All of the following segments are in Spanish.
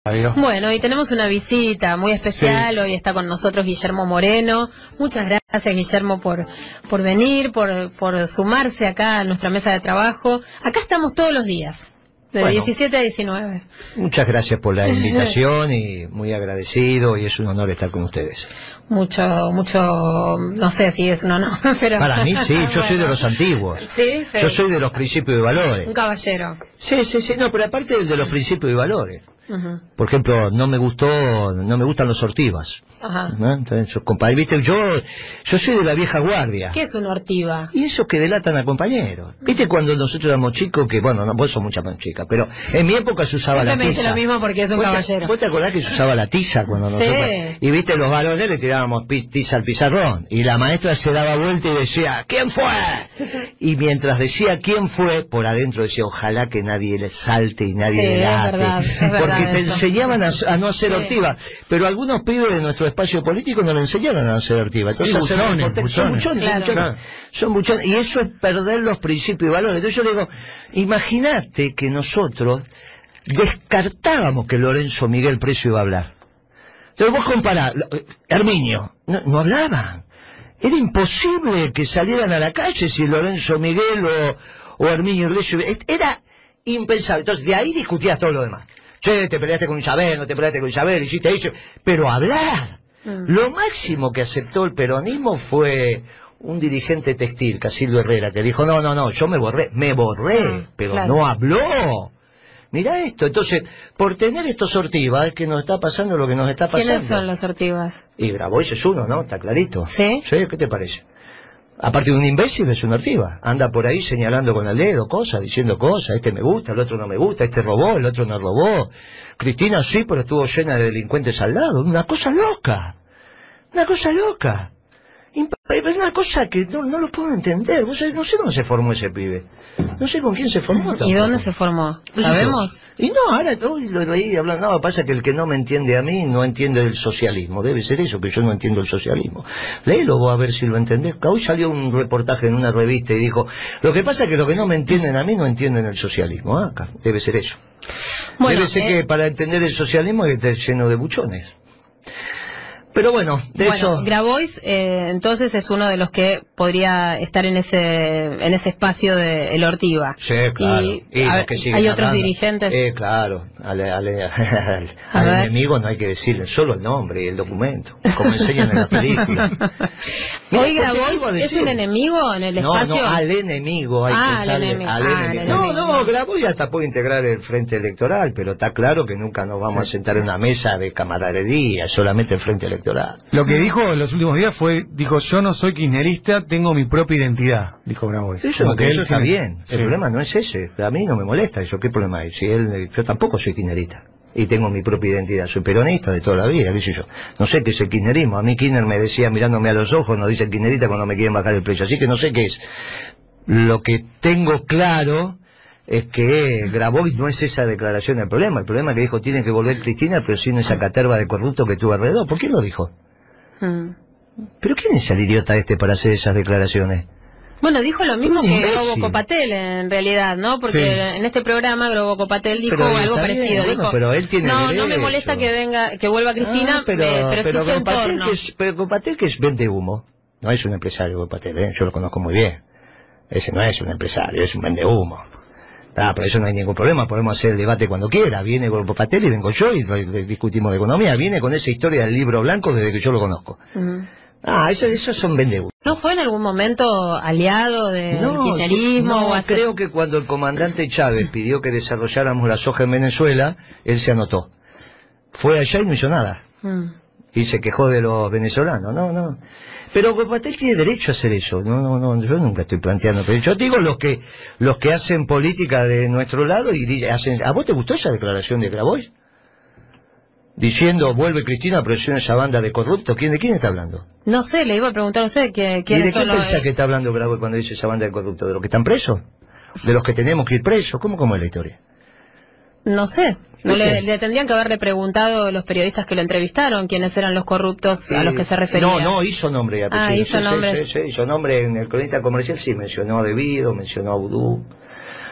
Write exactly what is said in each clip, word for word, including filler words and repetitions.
Adiós. Bueno, y tenemos una visita muy especial. Sí. Hoy está con nosotros Guillermo Moreno. Muchas gracias, Guillermo, por por venir, por por sumarse acá a nuestra mesa de trabajo. Acá estamos todos los días, de bueno, diecisiete a diecinueve. Muchas gracias por la invitación y muy agradecido, y es un honor estar con ustedes. Mucho, mucho, no sé si es un honor, pero... Para mí sí, yo bueno. soy de los antiguos. ¿Sí? Sí. Yo soy de los principios y valores. Un caballero. Sí, sí, sí, no, pero aparte de los principios y valores. Uh-huh. Por ejemplo, no me gustó, no me gustan los ortivas. Ajá. ¿No? Entonces, compadre, viste, yo, yo soy de la vieja guardia. ¿Qué es una ortiva? Y esos que delatan a compañeros. Viste cuando nosotros éramos chicos, que bueno, no, vos sos mucha más chica, pero en mi época se usaba la tiza. Me dice lo mismo porque es un ¿Vos caballero. Te, ¿Vos te acordás que se usaba la tiza cuando nosotros? Sí. Y viste, los varones le tirábamos tiza al pizarrón. Y la maestra se daba vuelta y decía, ¿quién fue? Y mientras decía quién fue, por adentro decía, ojalá que nadie le salte y nadie sí, le late. Es verdad, es porque verdad te eso. enseñaban a, a no hacer sí. ortiva. Pero algunos pibes de nuestro espacio político no le enseñaron a no hacer ortiva. Entonces, sí, buchones, son buchones, buchones. buchones, Claro. buchones. Claro. Son buchones. Y eso es perder los principios y valores. Entonces yo digo, imagínate que nosotros descartábamos que Lorenzo Miguel Precio iba a hablar. Entonces vos comparás, Herminio, no, no hablaban. Era imposible que salieran a la calle si Lorenzo Miguel o, o Herminio Iglesias. Era impensable. Entonces de ahí discutías todo lo demás. Che, te peleaste con Isabel, no te peleaste con Isabel, hiciste eso. Pero hablar. Mm. Lo máximo que aceptó el peronismo fue un dirigente textil, Casildo Herrera, que dijo, no, no, no, yo me borré, me borré, ah, pero claro. no habló. Mirá esto, entonces, por tener estos ortivas es que nos está pasando lo que nos está pasando. ¿Quiénes son los ortivas? Y Grabois es uno, ¿no? Está clarito. ¿Sí? Sí, ¿qué te parece? Aparte de un imbécil, es una ortiva. Anda por ahí señalando con el dedo cosas, diciendo cosas, este me gusta, el otro no me gusta, este robó, el otro no robó. Cristina sí, pero estuvo llena de delincuentes al lado. Una cosa loca. Una cosa loca. Es una cosa que no, no lo puedo entender. No sé, no sé dónde se formó ese pibe. No sé con quién se formó. Tampoco. ¿Y dónde se formó? ¿Sabemos? Y no, ahora hoy lo leí hablando. No, pasa que el que no me entiende a mí no entiende el socialismo. Debe ser eso, que yo no entiendo el socialismo. Léelo vos a ver si lo entendés. Hoy salió un reportaje en una revista y dijo, lo que pasa es que los que no me entienden a mí no entienden el socialismo. Ah, acá, debe ser eso. Bueno, debe ser eh... que para entender el socialismo hay que estar lleno de buchones. Pero bueno, de bueno, eso... Grabois, eh, entonces, es uno de los que podría estar en ese en ese espacio de el Ortiva. Sí, claro. Y, y a, los que siguen hay otros hablando. dirigentes. Eh, claro. Al, al, al, al enemigo no hay que decirle solo el nombre y el documento, como enseñan en la película. Hoy Grabois es un enemigo en el espacio. No, no, al enemigo hay ah, que saber. Enemigo. Al Ah, enemigo. enemigo. No, no, Grabois hasta puede integrar el frente electoral, pero está claro que nunca nos vamos sí. a sentar en una mesa de camaradería, solamente el frente electoral. Lo que dijo en los últimos días fue, dijo, yo no soy kirchnerista, tengo mi propia identidad, dijo Grabois. Eso, no, que eso está tiene... bien, sí. el problema no es ese, a mí no me molesta eso, ¿qué problema hay? Si él, yo tampoco soy kirchnerista, y tengo mi propia identidad, soy peronista de toda la vida, qué sé yo, no sé qué es el kirchnerismo, a mí Kirchner me decía mirándome a los ojos, no dice kirchnerista cuando me quieren bajar el precio, así que no sé qué es. Lo que tengo claro es que Grabois no es esa declaración el problema, el problema es que dijo tiene que volver Cristina, pero sin esa caterva de corrupto que tuvo alrededor. ¿Por qué lo dijo? Hmm. ¿Pero quién es el idiota este para hacer esas declaraciones? Bueno, dijo lo mismo que Grobo Copatel en realidad, ¿no? Porque sí. en este programa Grobo Copatel dijo pero algo parecido. Bien, bueno, dijo, pero él tiene no, derecho. no me molesta que venga, que vuelva Cristina, ah, pero, eh, pero, pero es su Copatel entorno. que es, pero Copatel que es vende humo. No es un empresario Copatel, ¿eh? Yo lo conozco muy bien. Ese no es un empresario, es un vende humo. Ah, pero eso no hay ningún problema, podemos hacer el debate cuando quiera. Viene con Copatel y vengo yo y discutimos de economía. Viene con esa historia del libro blanco desde que yo lo conozco. Uh-huh. Ah, esos eso son vendehumos. ¿No fue en algún momento aliado del no, kirchnerismo? No, o hacer... creo que cuando el comandante Chávez pidió que desarrolláramos la soja en Venezuela, él se anotó. Fue allá y no hizo nada. Mm. Y se quejó de los venezolanos. No, no. Pero Copatel tiene derecho a hacer eso. No, no, no. Yo nunca estoy planteando. Pero yo digo los que los que hacen política de nuestro lado y hacen. ¿A vos te gustó esa declaración de Grabois? Diciendo, vuelve Cristina, presiona esa banda de corruptos. ¿Quién, ¿De quién está hablando? No sé, le iba a preguntar a usted que, ¿Y de qué piensa eh... que está hablando Grabois cuando dice esa banda de corruptos? ¿De los que están presos? ¿De los que tenemos que ir presos? ¿Cómo, cómo es la historia? No sé. No le, le tendrían que haberle preguntado los periodistas que lo entrevistaron quiénes eran los corruptos sí. a los que se refería. No, no, hizo nombre y apellido. Ah, hizo sí, nombre. Sí, sí, sí, hizo nombre en el cronista comercial, sí, mencionó a Debido, mencionó a Vudú.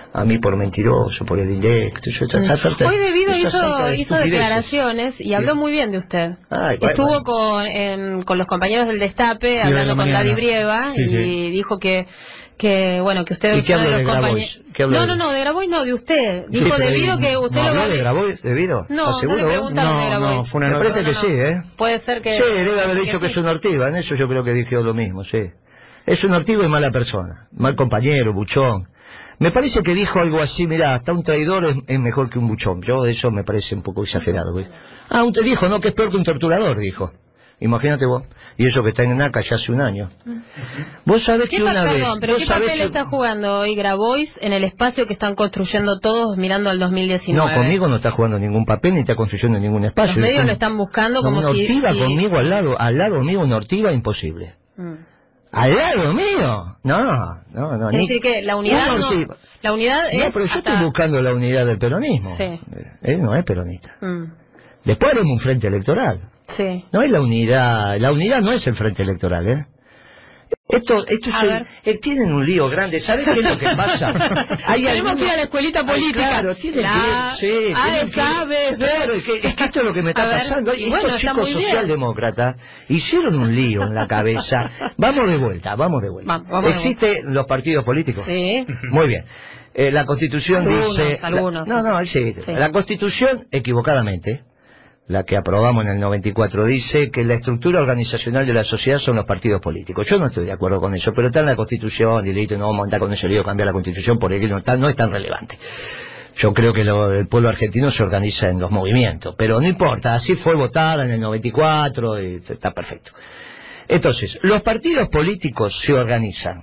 a mí por mentiroso, por el indirecto. Yo, esa, esa, Hoy Devido esa hizo, hizo declaraciones y habló muy bien de usted. Ay, bueno, Estuvo bueno. Con, en, con los compañeros del Destape, hablando con Daddy Brieva, sí, y sí. dijo que que bueno, que usted es uno de los compañeros. No, no, no, de Grabois no, de usted. Dijo sí, Devido que usted ¿no lo habló va a... de Grabois, Devido? No, no le preguntaron no, de Grabois. No, fue una Me nota. parece no, que no, sí, ¿eh? Puede ser que... Sí, debe haber que dicho que, que es un ortiva, en eso yo creo que dijo lo mismo, sí. Es un ortiva y mala persona, mal compañero, buchón. Me parece que dijo algo así, mirá, hasta un traidor es, es mejor que un buchón. Yo eso me parece un poco exagerado, ¿ves? Ah, un te dijo, no, que es peor que un torturador, dijo. Imagínate vos. Y eso que está en NACA ya hace un año. Vos sabés que una perdón, vez... Perdón, pero ¿qué papel que... está jugando hoy Grabois en el espacio que están construyendo todos mirando al dos mil diecinueve? No, conmigo no está jugando ningún papel ni está construyendo ningún espacio. Los medios lo están buscando como una si... Ortiva si... conmigo al lado, al lado mío una ortiva imposible. Mm. ¿Al lado mío? No, no, no. Es ni... decir que la unidad no... La unidad no, es pero yo hasta... estoy buscando la unidad del peronismo. Sí. Él no es peronista. Mm. Después haremos un frente electoral. Sí. No es la unidad, la unidad no es el frente electoral, ¿eh? Esto, esto es el, eh, tienen un lío grande, ¿sabes qué es lo que pasa? Hay Tenemos algunos... que ir a la escuelita política. Ay, claro, tienen la... que ir, sí, A, tienen que ir. sabe, Claro, es que, es que esto es lo que me está ver, pasando. Estos bueno, chicos socialdemócratas hicieron un lío en la cabeza. Vamos de vuelta, vamos de vuelta. Va, vamos ¿Existen los partidos políticos? Sí. Muy bien. Eh, la Constitución algunos, dice... Algunos. La, no, no, sí, sí. La Constitución, equivocadamente, la que aprobamos en el noventa y cuatro, dice que la estructura organizacional de la sociedad son los partidos políticos. Yo no estoy de acuerdo con eso, pero está en la Constitución, y listo, no vamos a andar con ese lío, cambiar la Constitución, porque no, está, no es tan relevante. Yo creo que lo, el pueblo argentino se organiza en los movimientos, pero no importa, así fue votada en el noventa y cuatro, y está perfecto. Entonces, los partidos políticos se organizan.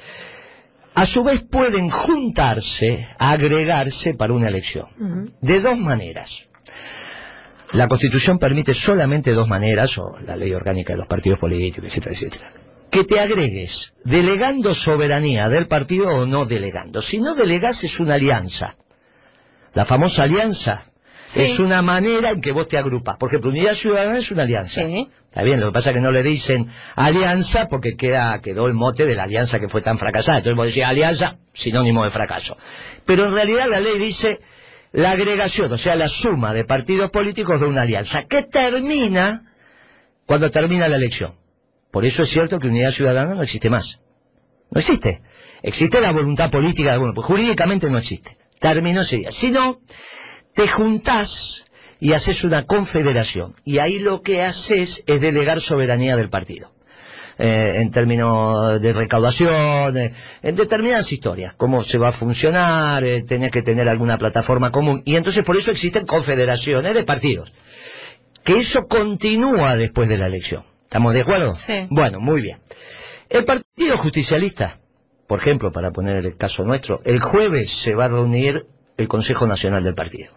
A su vez pueden juntarse, agregarse para una elección, uh-huh. de dos maneras. La Constitución permite solamente dos maneras, o la ley orgánica de los partidos políticos, etcétera, etcétera. Que te agregues, delegando soberanía del partido o no delegando. Si no delegás es una alianza. La famosa alianza sí. es una manera en que vos te agrupas. Por ejemplo, Unidad Ciudadana es una alianza. Sí. Está bien, lo que pasa es que no le dicen alianza porque queda, quedó el mote de la alianza que fue tan fracasada. Entonces vos decís alianza, sinónimo de fracaso. Pero en realidad la ley dice... la agregación, o sea, la suma de partidos políticos de una alianza, que termina cuando termina la elección. Por eso es cierto que Unidad Ciudadana no existe más. No existe. Existe la voluntad política de alguno, pues jurídicamente no existe. Terminó ese día. Si no, te juntás y haces una confederación. Y ahí lo que haces es delegar soberanía del partido. Eh, en términos de recaudación, eh, en determinadas historias, cómo se va a funcionar, eh, tenés que tener alguna plataforma común, y entonces por eso existen confederaciones de partidos, que eso continúa después de la elección. ¿Estamos de acuerdo? Sí. Bueno, muy bien. El Partido Justicialista, por ejemplo, para poner el caso nuestro, el jueves se va a reunir el Consejo Nacional del Partido.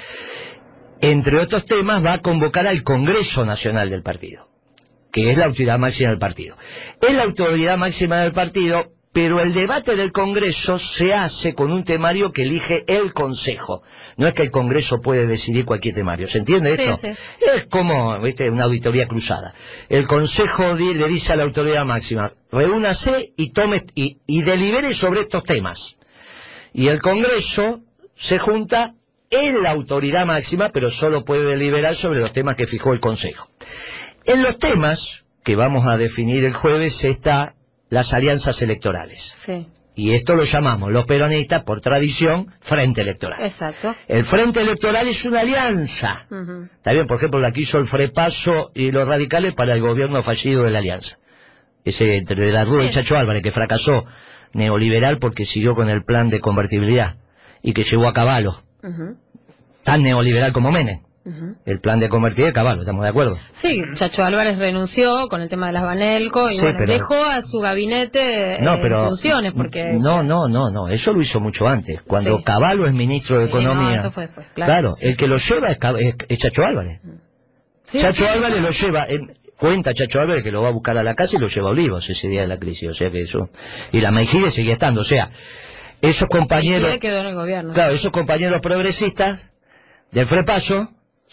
Entre otros temas va a convocar al Congreso Nacional del Partido, que es la autoridad máxima del partido. Es la autoridad máxima del partido, pero el debate del Congreso se hace con un temario que elige el Consejo. No es que el Congreso puede decidir cualquier temario, ¿se entiende esto? Sí, sí. Es como, ¿viste?, una auditoría cruzada. El Consejo di, le dice a la autoridad máxima, reúnase y tome y, y delibere sobre estos temas. Y el Congreso se junta en la autoridad máxima, pero solo puede deliberar sobre los temas que fijó el Consejo. En los temas que vamos a definir el jueves está las alianzas electorales. Sí. Y esto lo llamamos los peronistas, por tradición, frente electoral. Exacto. El frente electoral es una alianza. Uh-huh. Está bien, por ejemplo, la que hizo el Frepaso y los radicales para el gobierno fallido de la alianza. Ese entre de la Rúa sí. y Chacho Álvarez, que fracasó, neoliberal porque siguió con el plan de convertibilidad y que llevó a Caballo. Uh-huh. Tan neoliberal como Menem. Uh-huh. El plan de convertir de Caballo, ¿estamos de acuerdo? Sí, Chacho Álvarez renunció con el tema de las Banelco y sí, bueno, pero... dejó a su gabinete no, en pero... funciones porque... No, no, no, no, eso lo hizo mucho antes, cuando sí. Caballo es ministro de sí, Economía. No, eso fue después, claro. Claro, sí, el sí. que lo lleva es, es, es Chacho Álvarez. Sí, Chacho sí, Álvarez sí. lo lleva, en, cuenta Chacho Álvarez que lo va a buscar a la casa y lo lleva a Olivos ese día de la crisis, o sea que eso... Y la Meijide seguía estando, o sea, esos compañeros... quedó en el gobierno. Claro, esos compañeros progresistas del Frepaso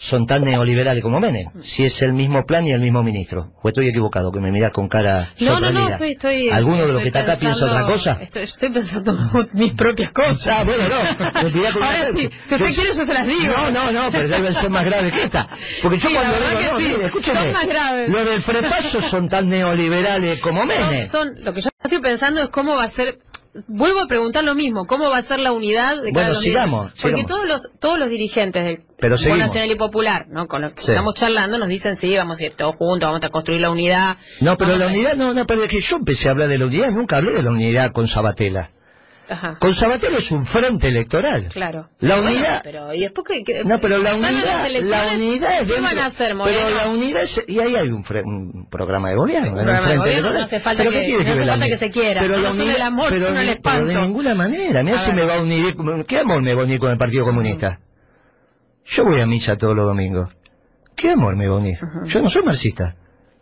son tan neoliberales como Menem, si es el mismo plan y el mismo ministro. ¿O estoy equivocado, que me mirás con cara No, sorprendida? no, no, estoy... estoy ¿Alguno de los que está acá pensando, piensa otra cosa? Estoy, estoy pensando mis propias cosas. Ah, bueno, no. Me mirás con Ahora cara- sí, si usted quiere yo se las digo. No, no, no, pero deben ser más graves que esta. Porque yo Sí, cuando la verdad digo, que no, sí, mire, escúcheme, son más graves. los del Frepaso son tan neoliberales como Menem. No, son, lo que yo estoy pensando es cómo va a ser... Vuelvo a preguntar lo mismo, ¿cómo va a ser la unidad de cada Bueno, uno? sigamos, Porque sigamos. todos los todos los dirigentes del Pero Grupo seguimos. Nacional y Popular, ¿no? Con los que Sí. estamos charlando, nos dicen, sí, vamos a ir todos juntos, vamos a construir la unidad. No, pero vamos la a- unidad, no, no, pero es que yo empecé a hablar de la unidad, nunca hablé de la unidad con Sabatella. Ajá, Con Sabatella es un frente electoral. claro. La Bueno, unidad... pero, ¿y después qué? qué- No, pero la ganan las unidad, la elecciones, unidad es ¿qué dentro- van a hacer, pero Moreno? la unidad es, y ahí hay un, fre- un programa de gobierno, Un en el programa de frente gobierno, electoral. no hace falta ¿Pero que- qué tiene no hace ver la falta unidad? que se quiera, Pero no la son el unidad, amor, pero, sino el pero de espanto. ninguna manera, mira A si ver. me va a unir, ¿qué amor me va a unir con el Partido Comunista? Yo voy a misa todos los domingos. ¿Qué amor me va a unir? Ajá. Yo no soy marxista.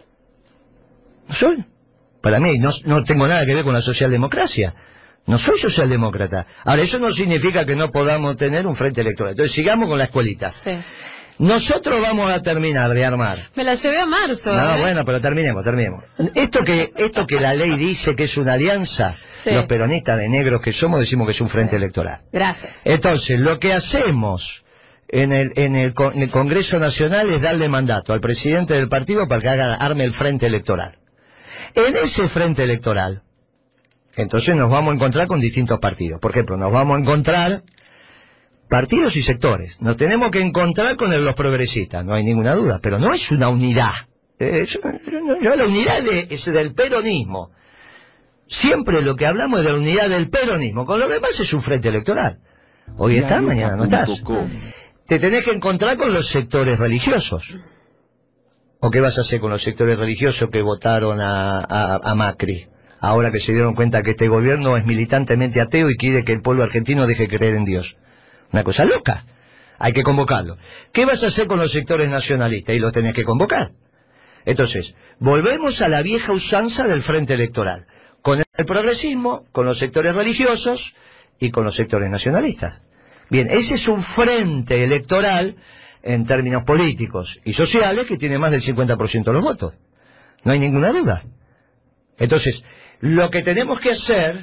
¿No soy? Para mí no, no tengo nada que ver con la socialdemocracia. No soy socialdemócrata. Ahora, eso no significa que no podamos tener un frente electoral. Entonces, sigamos con la escuelita. Sí. Nosotros vamos a terminar de armar. Me la llevé a marzo. No, ¿eh? bueno, pero terminemos, terminemos. Esto que, esto que la ley dice que es una alianza, Sí. los peronistas de negros que somos decimos que es un frente electoral. Gracias. Entonces, lo que hacemos en el, en el, con- en el Congreso Nacional es darle mandato al presidente del partido para que haga, arme el frente electoral. En ese frente electoral, entonces nos vamos a encontrar con distintos partidos. Por ejemplo, nos vamos a encontrar partidos y sectores. Nos tenemos que encontrar con el- los progresistas, no hay ninguna duda, pero no es una unidad. Eh, yo- yo- yo- la unidad de- es del peronismo. Siempre lo que hablamos es de la unidad del peronismo. Con lo demás es un frente electoral. Hoy estás, mañana no estás. Te tenés que encontrar con los sectores religiosos. ¿O qué vas a hacer con los sectores religiosos que votaron a, a, a Macri? Ahora que se dieron cuenta que este gobierno es militantemente ateo y quiere que el pueblo argentino deje de creer en Dios. Una cosa loca. Hay que convocarlo. ¿Qué vas a hacer con los sectores nacionalistas? Y los tenés que convocar. Entonces, volvemos a la vieja usanza del frente electoral. Con el progresismo, con los sectores religiosos y con los sectores nacionalistas. Bien, ese es un frente electoral en términos políticos y sociales que tiene más del cincuenta por ciento de los votos. No hay ninguna duda. Entonces, lo que tenemos que hacer,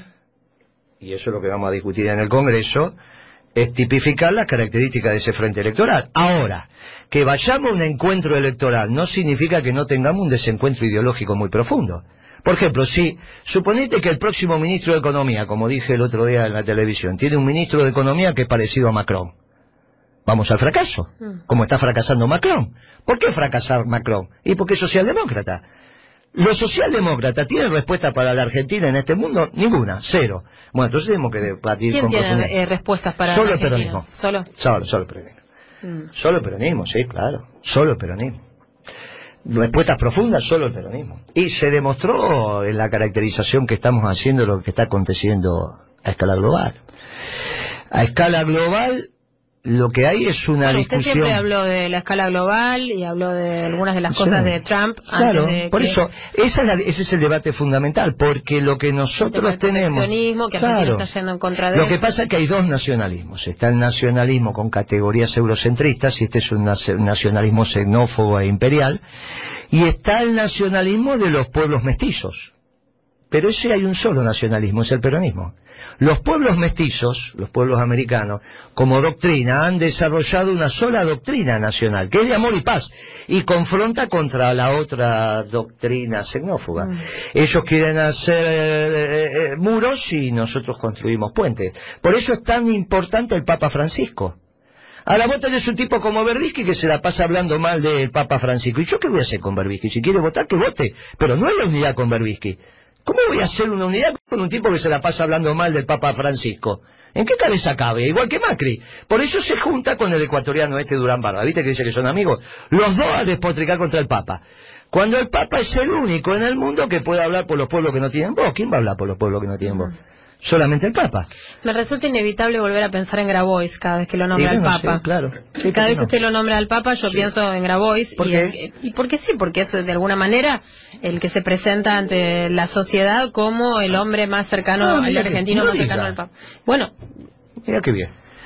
y eso es lo que vamos a discutir en el Congreso, es tipificar las características de ese frente electoral. Ahora, que vayamos a un encuentro electoral no significa que no tengamos un desencuentro ideológico muy profundo. Por ejemplo, si suponete que el próximo ministro de Economía, como dije el otro día en la televisión, tiene un ministro de Economía que es parecido a Macron, vamos al fracaso, como está fracasando Macron. ¿Por qué fracasar Macron? Y porque es socialdemócrata. ¿Los socialdemócratas tienen respuesta para la Argentina en este mundo? Ninguna, cero. Bueno, entonces tenemos que debatir ¿Quién con tiene profundidad. eh, respuestas para Solo la el Argentina? peronismo. ¿Solo? Solo, solo el peronismo. Mm. Solo el peronismo, sí, claro. Solo el peronismo. Respuestas profundas, solo el peronismo. Y se demostró en la caracterización que estamos haciendo de lo que está aconteciendo a escala global. A escala global, lo que hay es una Bueno, usted discusión... siempre habló de la escala global y habló de algunas de las Sí. cosas de Trump antes Claro, de por que- eso, esa es la- ese es el debate fundamental, porque lo que el tema nosotros del tenemos... proteccionismo, que Argentina Claro. está yendo en contra de Lo que eso. pasa es que hay dos nacionalismos. Está el nacionalismo con categorías eurocentristas, y este es un nace- nacionalismo xenófobo e imperial, y está el nacionalismo de los pueblos mestizos. Pero ese hay un solo nacionalismo, es el peronismo. Los pueblos mestizos, los pueblos americanos, como doctrina, han desarrollado una sola doctrina nacional, que es de amor y paz, y confronta contra la otra doctrina xenófoba. Mm. Ellos quieren hacer eh, eh, muros y nosotros construimos puentes. Por eso es tan importante el Papa Francisco. Ahora vos tenés un tipo como Berbisky que se la pasa hablando mal del Papa Francisco. ¿Y yo qué voy a hacer con Berbisky? Si quiere votar, que vote. Pero no es la unidad con Berbisky. ¿Cómo voy a hacer una unidad con un tipo que se la pasa hablando mal del Papa Francisco? ¿En qué cabeza cabe? Igual que Macri. Por eso se junta con el ecuatoriano este Durán Barba. ¿Viste que dice que son amigos? Los dos a despotricar contra el Papa. Cuando el Papa es el único en el mundo que puede hablar por los pueblos que no tienen voz. ¿Quién va a hablar por los pueblos que no tienen voz? Solamente el Papa. Me resulta inevitable volver a pensar en Grabois cada vez que lo nombra Y el bueno, Papa. sí, claro. Sí, Cada vez no. que usted lo nombra al Papa, yo pienso en Grabois. ¿Por y, qué? y porque sí, porque es de alguna manera el que se presenta ante la sociedad como el hombre más cercano, No, el mira que- argentino no más cercano diga. al Papa. Bueno, Mira qué bien.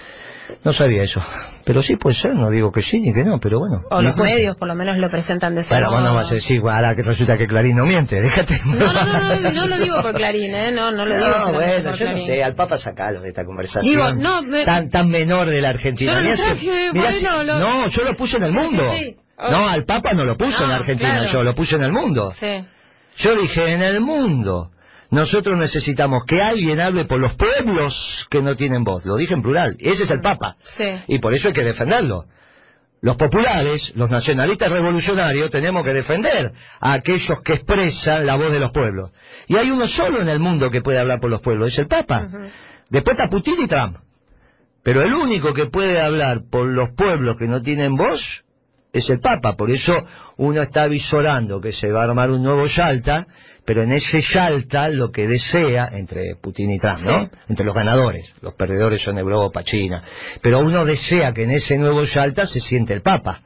No sabía eso. Pero sí puede ser, no digo que sí ni que no, pero bueno. O los medios por lo menos lo presentan de esa Pero forma. vos no vas a decir, ahora que resulta que Clarín no miente, déjate. No, no, no, no, no lo digo por Clarín, ¿eh? No, no lo digo No, bueno, por yo no Clarín. sé, al Papa sacalo de esta conversación. Digo, no, me... tan, tan menor de la Argentina. Yo no lo Mirá si- traje, mirá bueno, si- lo- no, yo lo puse en el mundo. Sí, sí. No, al Papa no lo puso No, en Argentina, claro. yo lo puse en el mundo. Sí. Yo dije, en el mundo, nosotros necesitamos que alguien hable por los pueblos que no tienen voz. Lo dije en plural. Ese es el Papa. Sí. Y por eso hay que defenderlo. Los populares, los nacionalistas revolucionarios, tenemos que defender a aquellos que expresan la voz de los pueblos. Y hay uno solo en el mundo que puede hablar por los pueblos, es el Papa. Ujú. Después está Putin y Trump. Pero el único que puede hablar por los pueblos que no tienen voz es el Papa. Por eso uno está visorando que se va a armar un nuevo Yalta, pero en ese Yalta lo que desea, entre Putin y Trump, ¿no? Sí. Entre los ganadores, los perdedores son Europa, China, pero uno desea que en ese nuevo Yalta se siente el Papa.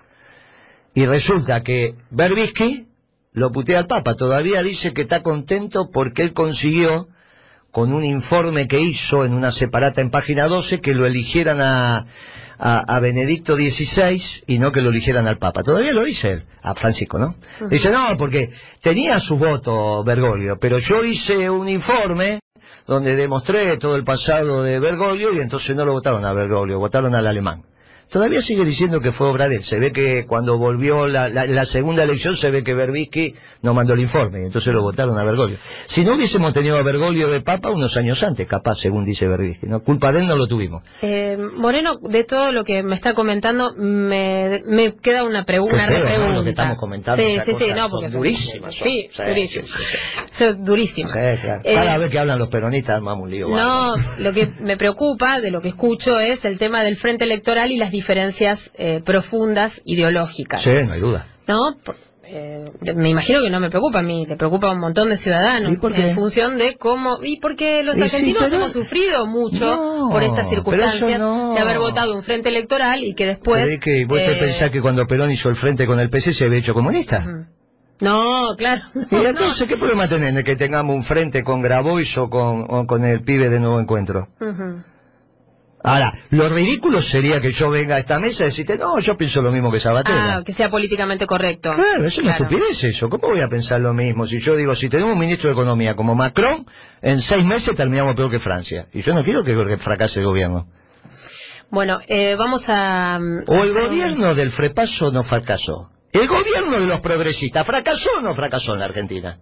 Y resulta que Berbisky lo putea al Papa, todavía dice que está contento porque él consiguió, con un informe que hizo en una separata en página doce, que lo eligieran a, a, a Benedicto dieciséis y no que lo eligieran al Papa. Todavía lo dice él, a Francisco, ¿no? Uh-huh. Dice, no, porque tenía su voto Bergoglio, pero yo hice un informe donde demostré todo el pasado de Bergoglio y entonces no lo votaron a Bergoglio, votaron al alemán. Todavía sigue diciendo que fue obra de él. Se ve que cuando volvió la, la, la segunda elección, se ve que Berbisky no mandó el informe, y entonces lo votaron a Bergoglio. Si no hubiésemos tenido a Bergoglio de Papa unos años antes, capaz, según dice Berbisky, ¿no? Culpa de él no lo tuvimos. Eh, Moreno, de todo lo que me está comentando, me, me queda una, pregu una Qué feo, ¿no? repregunta. Lo que estamos comentando, Sí, esas sí, sí, cosas no, son porque son durísimas, son. Sí, Sí, durísimas. sí, sí, sí. Son durísimas. Sí, claro. Eh, Cada vez que hablan los peronistas armamos un lío. No, bárbaro. lo que me preocupa de lo que escucho es el tema del frente electoral y las diferencias eh, profundas ideológicas. Sí, no hay duda. ¿No? Por- eh, me imagino que no me preocupa a mí, le preocupa a un montón de ciudadanos. ¿Y por qué? En función de cómo... Y porque los Y sí, argentinos pero- hemos sufrido mucho No, por estas pero eso circunstancias no. de haber votado un frente electoral y que después... ¿Pero es que vos te eh, pensás que cuando Perón hizo el frente con el P C se había hecho comunista? ujú. No, claro. ¿Y entonces qué problema tenés de que tengamos un frente con Grabois o con, o con el pibe de Nuevo Encuentro? Ujú. Ahora, lo ridículo sería que yo venga a esta mesa y decirte, no, yo pienso lo mismo que Sabatella. Ah, que sea políticamente correcto. Claro, es una Claro. estupidez eso. ¿Cómo voy a pensar lo mismo? Si yo digo, si tenemos un ministro de Economía como Macron, en seis meses terminamos peor que Francia. Y yo no quiero que, que fracase el gobierno. Bueno, eh, vamos a... O el a- gobierno del Frepaso no fracasó. El gobierno de los progresistas, ¿fracasó o no fracasó en la Argentina?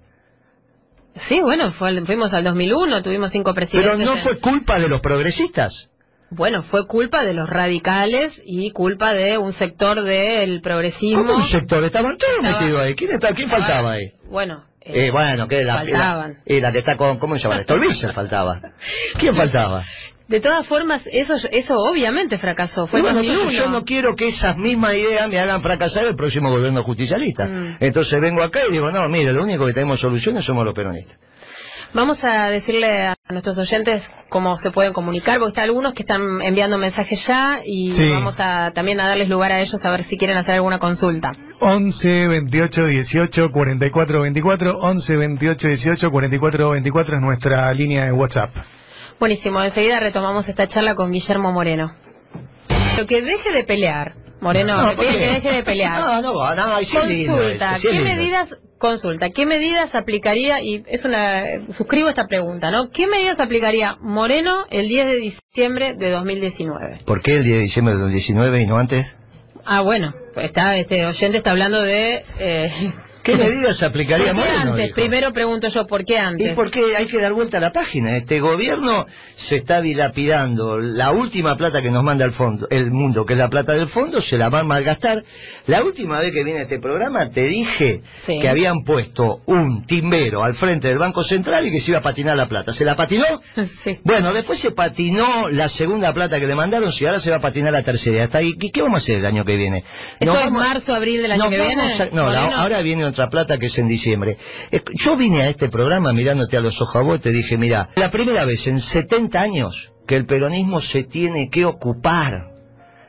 Sí, bueno, fue, fuimos al dos mil uno, tuvimos cinco presidentes. Pero no fue culpa de los progresistas. Bueno, fue culpa de los radicales y culpa de un sector del progresismo. ¿Cómo un sector? Estaban todos Estaba- metidos ahí. ¿Quién, está, quién faltaba ahí? Bueno, eh, Eh, bueno, que la, faltaban. la, y la que está con, ¿cómo se llama? Stolbizer faltaba. ¿Quién faltaba? De todas formas, eso eso obviamente fracasó. Fue Y en bueno, dos mil uno. entonces yo no quiero que esas mismas ideas me hagan fracasar el próximo gobierno justicialista. Mm. Entonces vengo acá y digo, no, mire, lo único que tenemos soluciones somos los peronistas. Vamos a decirle a nuestros oyentes cómo se pueden comunicar, porque hay algunos que están enviando mensajes ya y Sí. vamos a también a darles lugar a ellos a ver si quieren hacer alguna consulta. once, veintiocho, dieciocho, cuarenta y cuatro veinticuatro, once, veintiocho, dieciocho, cuarenta y cuatro veinticuatro es nuestra línea de WhatsApp. Buenísimo, enseguida retomamos esta charla con Guillermo Moreno. Pero que deje de pelear, Moreno, No, le ¿por pido qué? que deje de pelear. No, no, no, no, sí es lindo Consulta, eso, sí es ¿qué lindo. medidas, consulta, qué medidas aplicaría, y es una, suscribo esta pregunta, ¿no? ¿Qué medidas aplicaría Moreno el diez de diciembre de dos mil diecinueve? ¿Por qué el diez de diciembre de dos mil diecinueve y no antes? Ah, bueno, está, este oyente está hablando de... Eh, ¿Qué medidas aplicaría ¿por qué Moreno? antes? dijo? Primero pregunto yo, ¿por qué Y antes? porque hay que dar vuelta a la página. Este gobierno se está dilapidando. La última plata que nos manda el fondo, el mundo, que es la plata del fondo, se la va a malgastar. La última vez que vine a este programa te dije Sí. que habían puesto un timbero al frente del Banco Central y que se iba a patinar la plata. ¿Se la patinó? Sí. Bueno, después se patinó la segunda plata que le mandaron, si ahora se va a patinar la tercera. Hasta ahí, ¿qué, qué vamos a hacer el año que viene? ¿Esto Nos es vamos- marzo, abril del año nos que viene? vamos a- no, la- Moreno? ahora viene otra plata que es en diciembre. Es- Yo vine a este programa mirándote a los ojos a vos, te dije, mira, la primera vez en setenta años que el peronismo se tiene que ocupar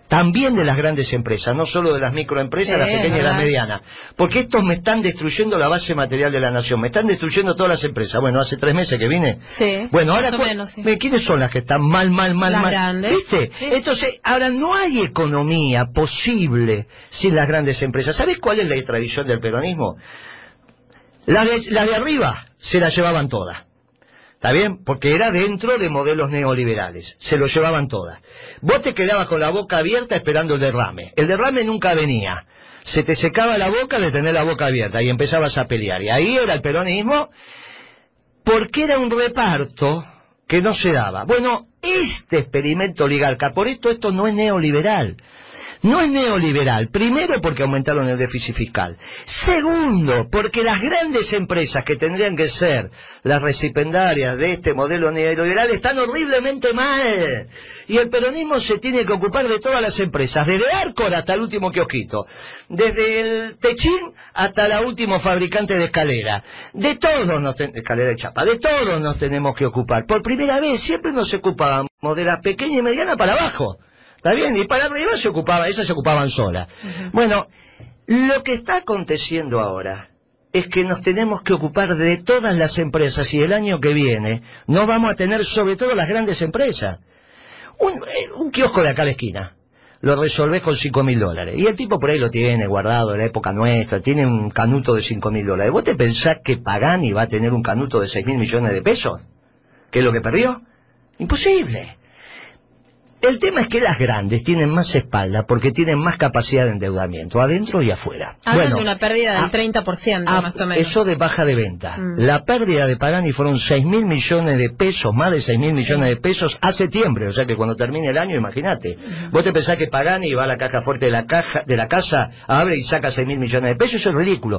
también de las grandes empresas, no solo de las microempresas, Sí, las pequeñas y las ¿verdad? medianas, porque estos me están destruyendo la base material de la nación, me están destruyendo todas las empresas. Bueno, hace tres meses que vine. Sí, Bueno, ahora, más o menos, sí. ¿quiénes son las que están mal, mal, mal, Las mal? grandes, ¿Viste? sí. Entonces, ahora no hay economía posible sin las grandes empresas. ¿Sabés cuál es la tradición del peronismo? La de, la de arriba se la llevaban todas. ¿Está bien? Porque era dentro de modelos neoliberales. Se lo llevaban todas. Vos te quedabas con la boca abierta esperando el derrame. El derrame nunca venía. Se te secaba la boca de tener la boca abierta y empezabas a pelear. Y ahí era el peronismo, porque era un reparto que no se daba. Bueno, este experimento oligarca, por esto esto no es neoliberal. No es neoliberal, primero porque aumentaron el déficit fiscal. Segundo, porque las grandes empresas que tendrían que ser las recipendarias de este modelo neoliberal están horriblemente mal. Y el peronismo se tiene que ocupar de todas las empresas, desde Arcor hasta el último kiosquito, desde el Techín hasta la último fabricante de escalera. De todos nos ten... escalera de chapa, de todos nos tenemos que ocupar. Por primera vez siempre nos ocupábamos de la pequeña y mediana para abajo. ¿Está bien? Y para arriba se ocupaba, esas se ocupaban solas. Uh-huh. Bueno, lo que está aconteciendo ahora es que nos tenemos que ocupar de todas las empresas y el año que viene no vamos a tener sobre todo las grandes empresas. Un, un kiosco de acá a la esquina, lo resolvés con cinco mil dólares. Y el tipo por ahí lo tiene guardado de la época nuestra, tiene un canuto de cinco mil dólares. ¿Vos te pensás que Pagani va a tener un canuto de seis mil millones de pesos? ¿Qué es lo que perdió? Imposible. El tema es que las grandes tienen más espalda porque tienen más capacidad de endeudamiento, adentro y afuera. Hablan bueno, de una pérdida del a, treinta por ciento a, más o menos. Eso de baja de venta. Mm. La pérdida de Pagani fueron seis mil millones de pesos, más de seis mil millones sí. de pesos a septiembre. O sea que cuando termine el año, imagínate. Mm. Vos te pensás que Pagani va a la caja fuerte de la caja de la casa, abre y saca seis mil millones de pesos, eso es ridículo.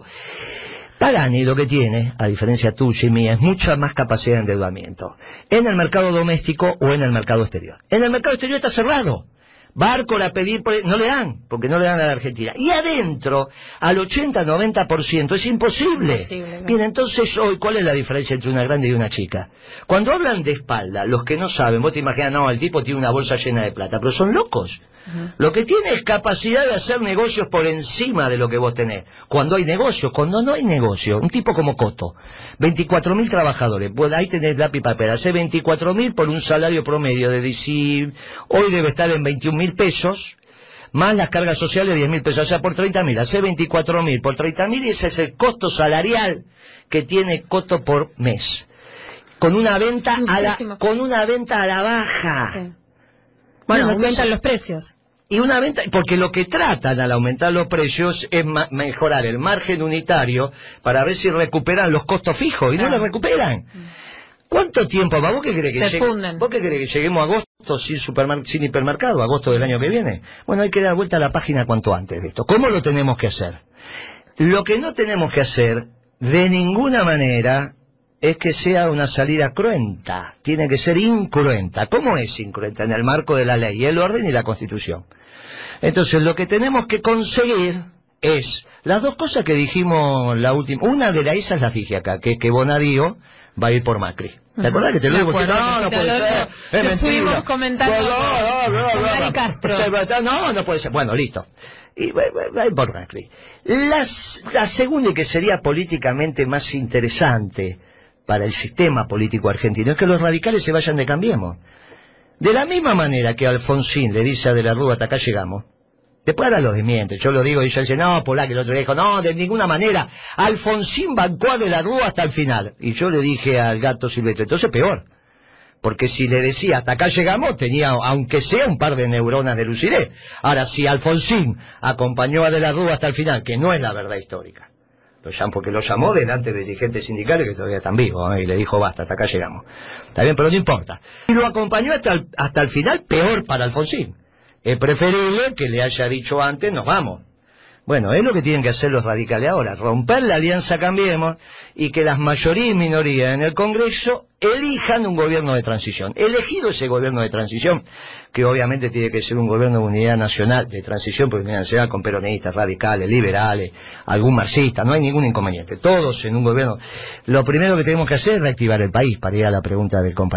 Pagani lo que tiene, a diferencia tuya y mía, es mucha más capacidad de endeudamiento. En el mercado doméstico o en el mercado exterior. En el mercado exterior está cerrado. Va Arcor a pedir, por... no le dan, porque no le dan a la Argentina. Y adentro, al ochenta noventa por ciento, es imposible. imposible no. Bien, entonces hoy, ¿cuál es la diferencia entre una grande y una chica? Cuando hablan de espalda, los que no saben, vos te imaginas, no, el tipo tiene una bolsa llena de plata, pero son locos. Uh-huh. Lo que tiene es capacidad de hacer negocios por encima de lo que vos tenés. Cuando hay negocios, cuando no hay negocio, un tipo como Coto, veinticuatro mil trabajadores, pues ahí tenés lápiz y papel, hace veinticuatro mil por un salario promedio de diez, hoy debe estar en veintiún mil pesos, más las cargas sociales de diez mil pesos, o sea, por treinta mil, hace veinticuatro mil por treinta mil y ese es el costo salarial que tiene Coto por mes. Con una venta a la, con una venta a la baja. Sí. Bueno, aumentan los precios. Y una venta, porque lo que tratan al aumentar los precios es ma mejorar el margen unitario para ver si recuperan los costos fijos, y claro. no los recuperan. ¿Cuánto tiempo va? ¿Vos qué crees que, llegue, ¿Vos qué crees que lleguemos a agosto sin, sin hipermercado, agosto del año que viene? Bueno, hay que dar vuelta a la página cuanto antes de esto. ¿Cómo lo tenemos que hacer? Lo que no tenemos que hacer, de ninguna manera, es que sea una salida cruenta, tiene que ser incruenta. ¿Cómo es incruenta? En el marco de la ley, el orden y la Constitución. Entonces, lo que tenemos que conseguir es las dos cosas que dijimos la última. Una de las esas las dije acá, que, que Bonadío va a ir por Macri. ¿Te acordás que te lo digo? No, no, no puede ser. Es mentira. Estuvimos comentando no, no, no, con no, Mari Castro. No, no puede ser. Bueno, listo. Y va a ir por Macri. La, la segunda, y que sería políticamente más interesante para el sistema político argentino, es que los radicales se vayan de Cambiemos. De la misma manera que Alfonsín le dice a De la Rúa, hasta acá llegamos. Después ahora lo desmiente, yo lo digo y ella dice, no, Polá, que el otro día dijo, no, de ninguna manera, Alfonsín bancó a De la Rúa hasta el final. Y yo le dije al gato Silvestre, entonces peor. Porque si le decía, hasta acá llegamos, tenía, aunque sea un par de neuronas de lucidez. Ahora, si Alfonsín acompañó a De la Rúa hasta el final, que no es la verdad histórica, lo llamó, porque lo llamó delante de dirigentes sindicales que todavía están vivos, ¿eh? Y le dijo, basta, hasta acá llegamos. Está bien, pero no importa. Y lo acompañó hasta el, hasta el final, peor para Alfonsín. Es preferible que le haya dicho antes, nos vamos. Bueno, es lo que tienen que hacer los radicales ahora, romper la alianza Cambiemos y que las mayorías y minorías en el Congreso elijan un gobierno de transición. Elegido ese gobierno de transición, que obviamente tiene que ser un gobierno de unidad nacional, de transición, porque unidad nacional con peronistas, radicales, liberales, algún marxista, no hay ningún inconveniente. Todos en un gobierno. Lo primero que tenemos que hacer es reactivar el país, para ir a la pregunta del compañero.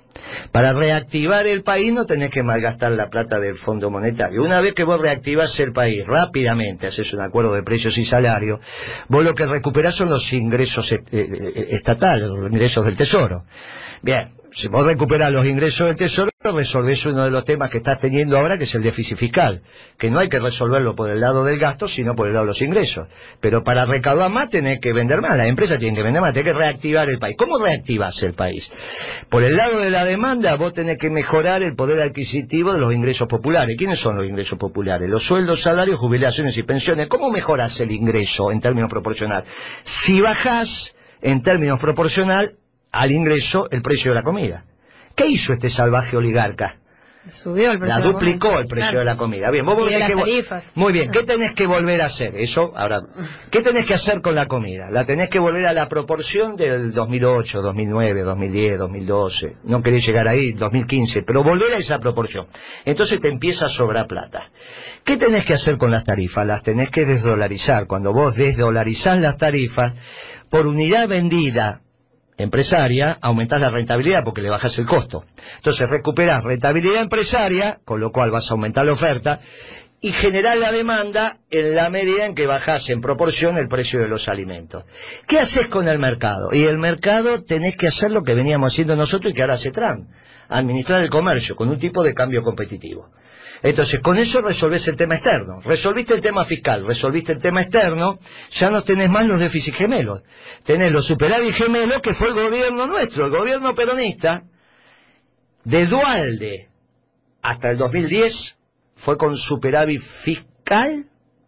Para reactivar el país no tenés que malgastar la plata del Fondo Monetario. Una vez que vos reactivás el país rápidamente, haces un acuerdo de precios y salarios, vos lo que recuperás son los ingresos eh, eh, estatales, los ingresos del Tesoro. Bien, si vos recuperás los ingresos del Tesoro, resolvés uno de los temas que estás teniendo ahora, que es el déficit fiscal, que no hay que resolverlo por el lado del gasto, sino por el lado de los ingresos. Pero para recaudar más tenés que vender más, las empresas tienen que vender más, tenés que reactivar el país. ¿Cómo reactivás el país? Por el lado de la demanda, vos tenés que mejorar el poder adquisitivo de los ingresos populares. ¿Quiénes son los ingresos populares? Los sueldos, salarios, jubilaciones y pensiones. ¿Cómo mejorás el ingreso en términos proporcional? Si bajás en términos proporcional al ingreso el precio de la comida. ¿Qué hizo este salvaje oligarca? Subió el precio. La duplicó el precio claro. de la comida. Bien, vos y tenés de que las tarifas. Muy bien, ¿qué tenés que volver a hacer? Eso, ahora, ¿qué tenés que hacer con la comida? La tenés que volver a la proporción del dos mil ocho, dos mil nueve, dos mil diez, dos mil doce. No querés llegar ahí, dos mil quince, pero volver a esa proporción. Entonces te empieza a sobrar plata. ¿Qué tenés que hacer con las tarifas? Las tenés que desdolarizar. Cuando vos desdolarizás las tarifas, por unidad vendida empresaria, aumentás la rentabilidad porque le bajás el costo. Entonces recuperás rentabilidad empresaria, con lo cual vas a aumentar la oferta, y generar la demanda en la medida en que bajás en proporción el precio de los alimentos. ¿Qué haces con el mercado? Y el mercado tenés que hacer lo que veníamos haciendo nosotros y que ahora hace Trump, administrar el comercio con un tipo de cambio competitivo. Entonces, con eso resolvés el tema externo. Resolviste el tema fiscal, resolviste el tema externo, ya no tenés más los déficits gemelos. Tenés los superávit gemelos, que fue el gobierno nuestro, el gobierno peronista, de Duhalde hasta el dos mil diez, fue con superávit fiscal